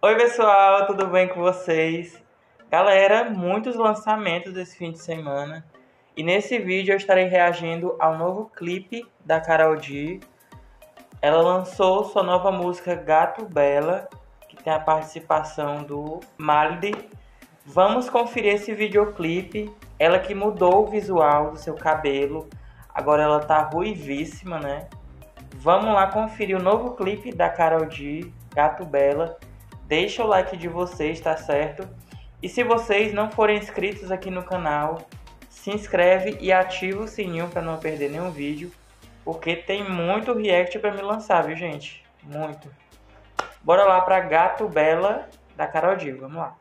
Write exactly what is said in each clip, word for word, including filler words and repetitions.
Oi pessoal, tudo bem com vocês? Galera, muitos lançamentos desse fim de semana e nesse vídeo eu estarei reagindo ao novo clipe da Karol G. Ela lançou sua nova música Gato Bela, que tem a participação do Maldi. Vamos conferir esse videoclipe. Ela que mudou o visual do seu cabelo, agora ela tá ruivíssima, né? Vamos lá conferir o novo clipe da Karol G, Gato Bela. Deixa o like de vocês, tá certo? E se vocês não forem inscritos aqui no canal, se inscreve e ativa o sininho para não perder nenhum vídeo, porque tem muito react para me lançar, viu gente? Muito. Bora lá para Gato Bela da Karol G, vamos lá.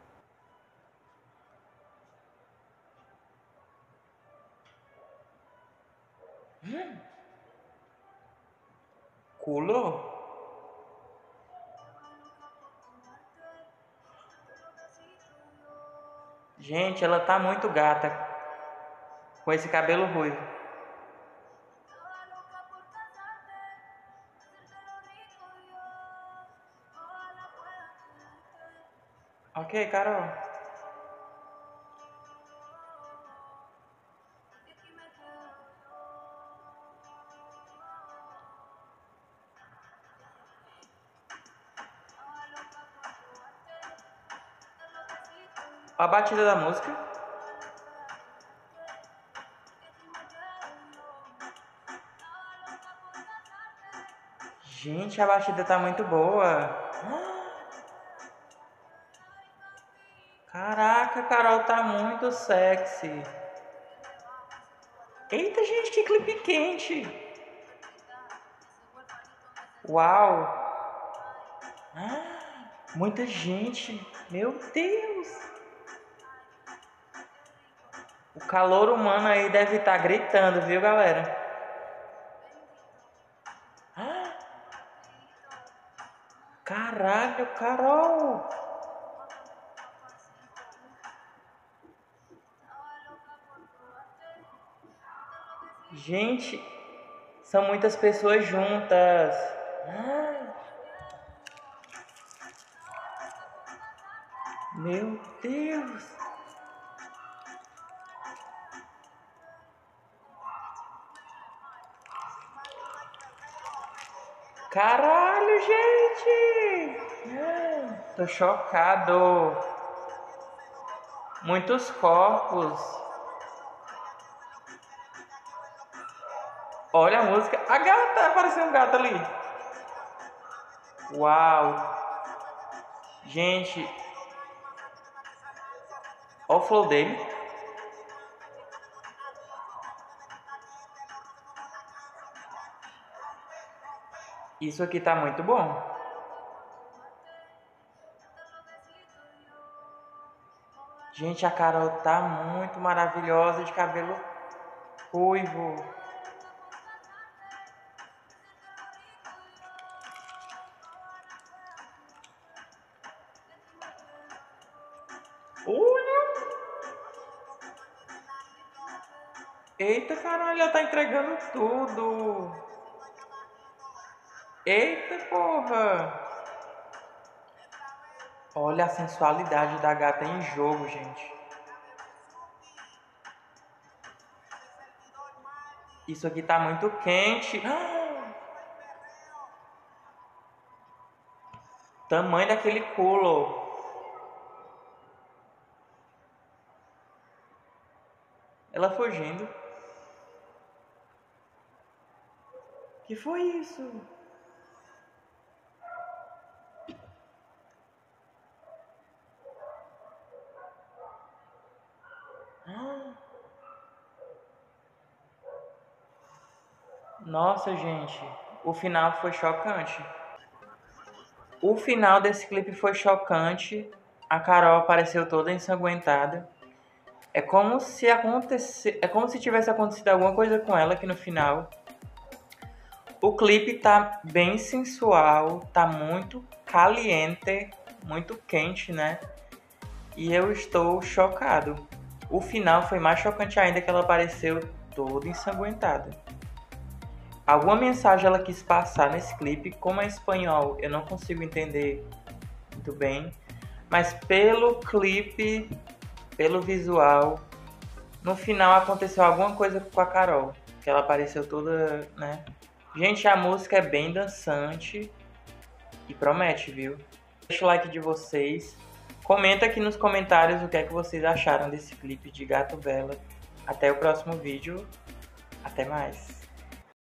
Hum. Culo? Gente, ela tá muito gata com esse cabelo ruivo. Ok, Karol. A batida da música. Gente, a batida tá muito boa. Caraca, Karol tá muito sexy. Eita, gente, que clipe quente. Uau. Ah, muita gente. Meu Deus. O calor humano aí deve estar gritando, viu, galera? Ah, caralho, Karol. Gente, são muitas pessoas juntas. Ah, meu Deus. Caralho, gente. Ah, tô chocado. Muitos corpos. Olha a música. A gata, apareceu um gato ali. Uau. Gente. Olha o flow dele. Isso aqui tá muito bom. Gente, a Karol tá muito maravilhosa de cabelo ruivo. Olha! Eita, caralho, ela tá entregando tudo. Eita, porra! Olha a sensualidade da gata em jogo, gente. Isso aqui tá muito quente. Tamanho daquele culo. Ela fugindo. Que foi isso? Nossa, gente, o final foi chocante. O final desse clipe foi chocante. A Karol apareceu toda ensanguentada. É como se acontecesse, é como se tivesse acontecido alguma coisa com ela aqui no final. O clipe tá bem sensual, tá muito caliente, muito quente, né? E eu estou chocado. O final foi mais chocante ainda, que ela apareceu toda ensanguentada. Alguma mensagem ela quis passar nesse clipe, como é espanhol, eu não consigo entender muito bem. Mas pelo clipe, pelo visual, no final aconteceu alguma coisa com a Carol. Que ela apareceu toda, né? Gente, a música é bem dançante e promete, viu? Deixa o like de vocês. Comenta aqui nos comentários o que é que vocês acharam desse clipe de Gato Bela. Até o próximo vídeo. Até mais.